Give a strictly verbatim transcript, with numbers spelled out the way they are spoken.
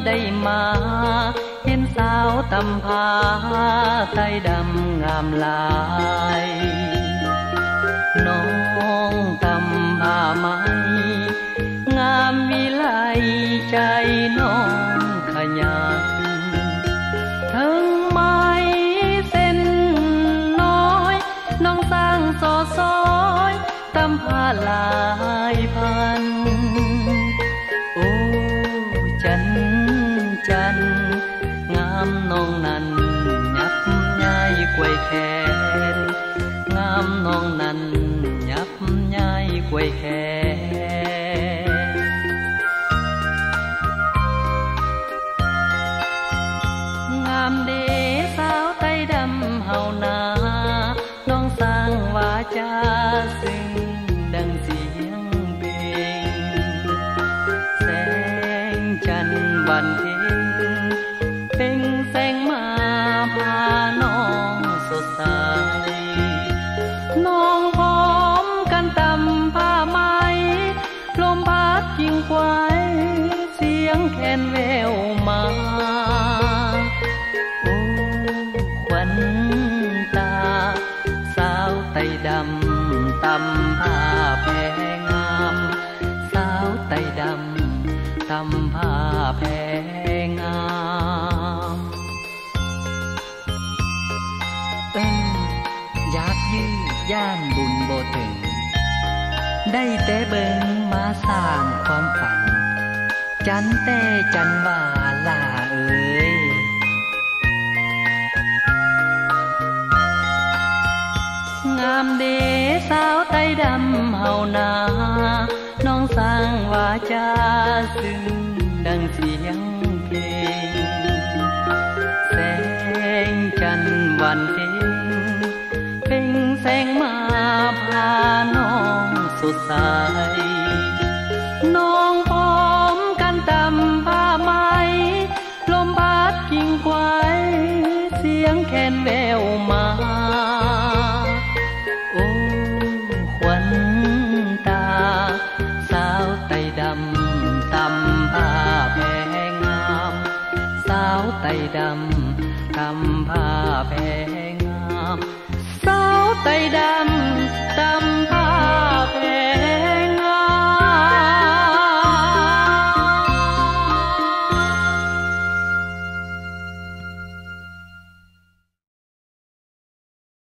ได้มาเห็นสาวตำผาไต้ดำงามหลายน้องตำผ้าไหมงามวิไลใจน้องขยันถึงไม้เส้นน้อยน้องสร้างสอซอยตำผ้าหลายพันโอ้จันจันงามน้องนั้นยับย้ายกวยแขนงามน้องนั้นยับย้ายกวยแขนงามเดสาวไต้ดำเฮานาน้องสร้างวาจาซึ่งดังเสียงเพลงแสงจันทร์วันเพ็ญเพ่งแสงมาพาน้องสดใสน้องพร้อมกันตำผ้าไหมลมพัดกิ่งไว้เสียงแคนแววมาโอ้ขวัญตาสาวไต้ดำตำผ้าแพงามสาวไต้ดำตำผ้าแพงามเอ้ยอยากยื้อย่านบุญบ่ถึงได้แต่เบิ่งมาสร้างความฝันจันแต่จันว่าลาเอ้ยงามเดสาวไต้ดำเฮานาน้องสร้างวาจาซึ่งดังเสียงเพลงแสงจันทร์วันเพ็ญเพ่งแสงมาพาน้องสดใสน้องพร้อมกันตำผ้าไหมลมพัดกิ่งไว้เสียงแคนแววมาโอ้ขวัญตาสาวไต้ดำตำผ้าแพงามสาวไต้ดำตำผ้าแพงามสาวไต้ดำ